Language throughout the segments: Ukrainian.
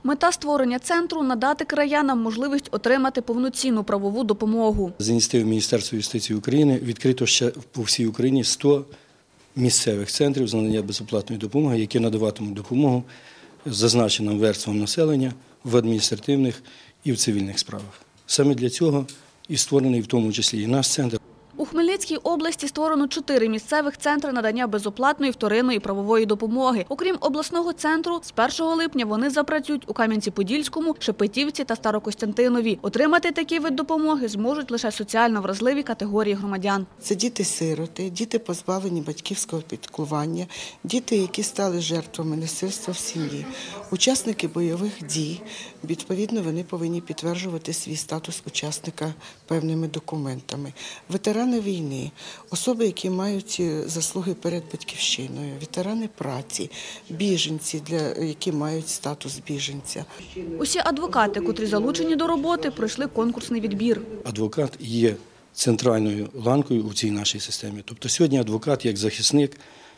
Мета створення центру – надати краянам можливість отримати повноцінну правову допомогу. За ініціативою Міністерства юстиції України відкрито ще по всій Україні 100 місцевих центрів з надання безоплатної допомоги, які надаватимуть допомогу зазначеним верствам населення в адміністративних і в цивільних справах. Саме для цього і створений в тому числі і наш центр. У Хмельницькій області створено 4 місцевих центри надання безоплатної вторинної правової допомоги. Окрім обласного центру, з 1 липня вони запрацюють у Кам'янці-Подільському, Шепетівці та Старокостянтинові. Отримати такий вид допомоги зможуть лише соціально вразливі категорії громадян. Це діти-сироти, діти позбавлені батьківського піклування, діти, які стали жертвами насильства в сім'ї, учасники бойових дій. Відповідно, вони повинні підтверджувати свій статус учасника певними документами. Ветерани війни, особи, які мають заслуги перед батьківщиною, ветерани праці, біженці, які мають статус біженця. Усі адвокати, котрі залучені до роботи, пройшли конкурсний відбір. Адвокат є центральною ланкою у цій нашій системі. Тобто сьогодні адвокат, як захисник,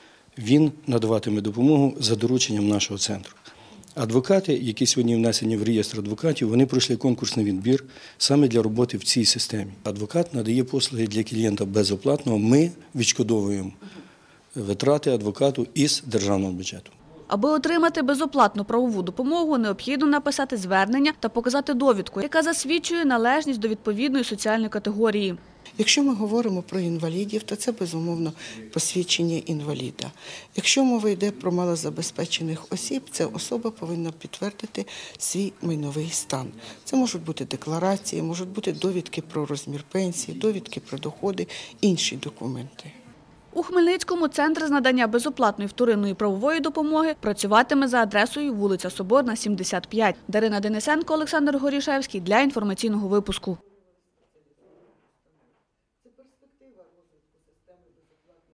він надаватиме допомогу за дорученням нашого центру. Адвокати, які сьогодні внесені в реєстр адвокатів, вони пройшли конкурсний відбір саме для роботи в цій системі. Адвокат надає послуги для клієнта безоплатно, ми відшкодовуємо витрати адвокату із державного бюджету. Аби отримати безоплатну правову допомогу, необхідно написати звернення та показати довідку, яка засвідчує належність до відповідної соціальної категорії. Якщо ми говоримо про інвалідів, то це, безумовно, посвідчення інваліда. Якщо мова йде про малозабезпечених осіб, ця особа повинна підтвердити свій майновий стан. Це можуть бути декларації, можуть бути довідки про розмір пенсії, довідки про доходи, інші документи. У Хмельницькому центр з надання безоплатної вторинної правової допомоги працюватиме за адресою вулиця Соборна, 75. Дарина Денисенко, Олександр Горішевський для інформаційного випуску.